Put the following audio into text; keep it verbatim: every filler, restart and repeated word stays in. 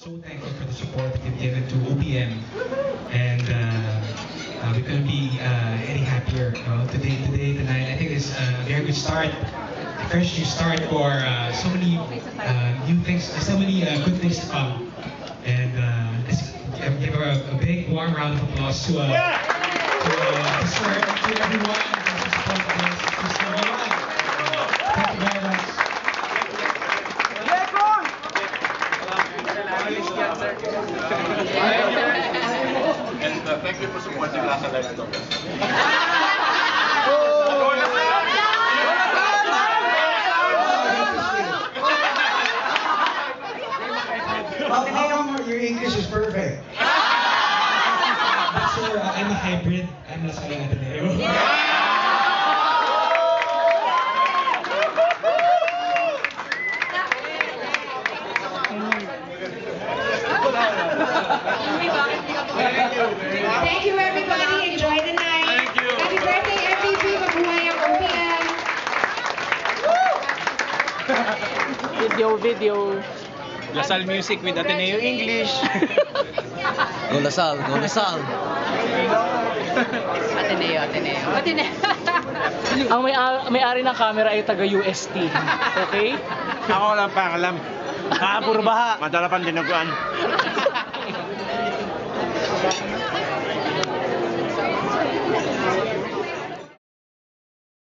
so thankful for the support that you've given to O P M, and uh, uh, we couldn't be uh, any happier uh, today, today, tonight. I think it's a very good start, a fresh new start for uh, so many uh, new things, so many uh, good things to come. And uh, let's give, give a, a big warm round of applause to, uh, to, uh, to, Sir, to everyone who supported us. To Sir Yuan. Thank you very much. And uh, thank you for supporting Lasa Lifestyle. Well, how come your English is perfect? But sir, uh, I'm a hybrid. I'm not saying Ateneo. Thank you, everybody. Enjoy the night. Thank you. Happy birthday, M V P. Mabuhay ang O P M. Video, video. Lasal Music with Ateneo English. Go Lasal, go Lasal. Ateneo, Ateneo. Ateneo. Ang may may-ari ng camera ay taga U S T. Okay? Ako lang pangalam. Ah, puro baha. Madala pang dinuguan.